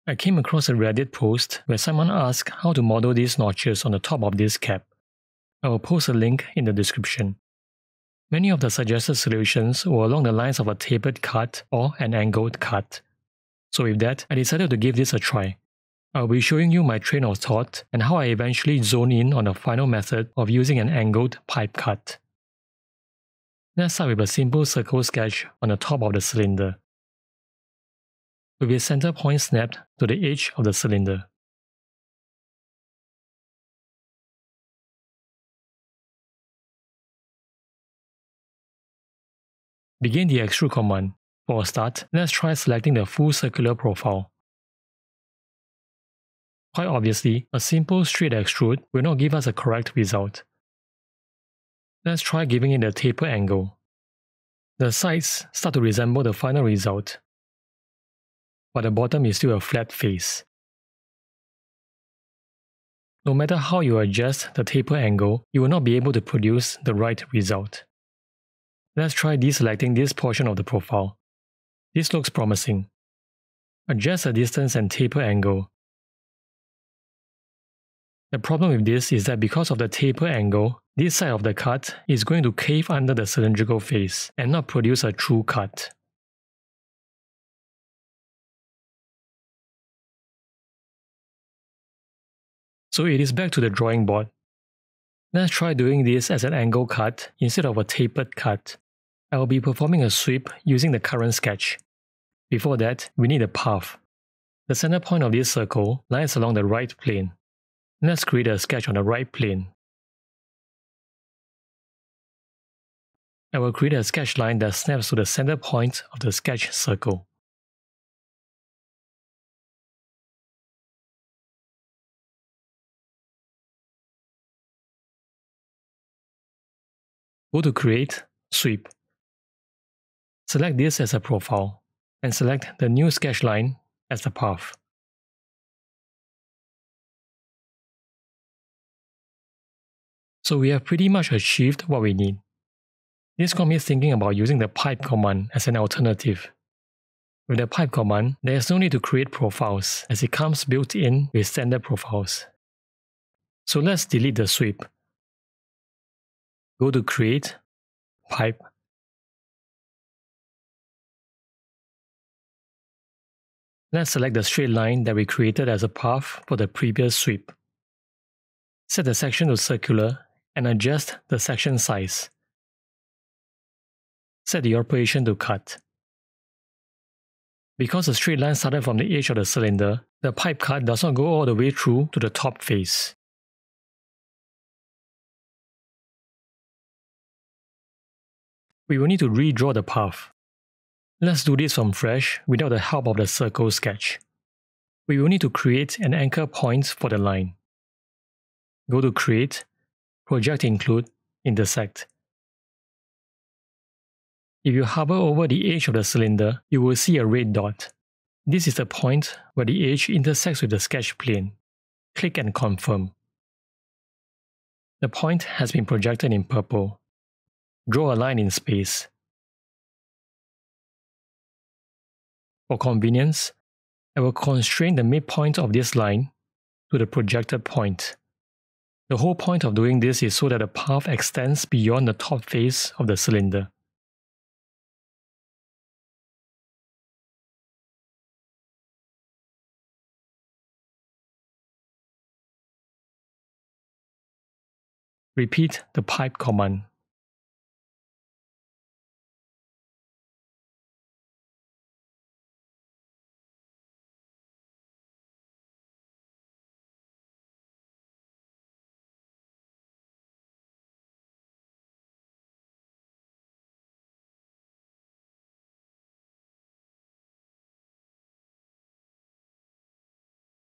I came across a Reddit post where someone asked how to model these notches on the top of this cap. I will post a link in the description. Many of the suggested solutions were along the lines of a tapered cut or an angled cut. So with that, I decided to give this a try. I'll be showing you my train of thought and how I eventually zoned in on the final method of using an angled pipe cut. Let's start with a simple circle sketch on the top of the cylinder, with its center point snapped to the edge of the cylinder. Begin the extrude command. For a start, let's try selecting the full circular profile. Quite obviously, a simple straight extrude will not give us a correct result. Let's try giving it a taper angle. The sides start to resemble the final result, but the bottom is still a flat face. No matter how you adjust the taper angle, you will not be able to produce the right result. Let's try deselecting this portion of the profile. This looks promising. Adjust the distance and taper angle. The problem with this is that because of the taper angle, this side of the cut is going to cave under the cylindrical face and not produce a true cut. So it is back to the drawing board. Let's try doing this as an angle cut instead of a tapered cut. I will be performing a sweep using the current sketch. Before that, we need a path. The center point of this circle lies along the right plane. Let's create a sketch on the right plane. I will create a sketch line that snaps to the center point of the sketch circle. Go to Create, Sweep. Select this as a profile, and select the new sketch line as the path. So we have pretty much achieved what we need. This got me thinking about using the pipe command as an alternative. With the pipe command, there is no need to create profiles as it comes built in with standard profiles. So let's delete the sweep. Go to Create, Pipe. Let's select the straight line that we created as a path for the previous sweep. Set the section to circular and adjust the section size. Set the operation to cut. Because the straight line started from the edge of the cylinder, the pipe cut does not go all the way through to the top face. We will need to redraw the path. Let's do this from fresh without the help of the circle sketch. We will need to create an anchor point for the line. Go to Create, Project Include, Intersect. If you hover over the edge of the cylinder, you will see a red dot. This is the point where the edge intersects with the sketch plane. Click and confirm. The point has been projected in purple. Draw a line in space. For convenience, I will constrain the midpoint of this line to the projected point. The whole point of doing this is so that the path extends beyond the top face of the cylinder. Repeat the pipe command.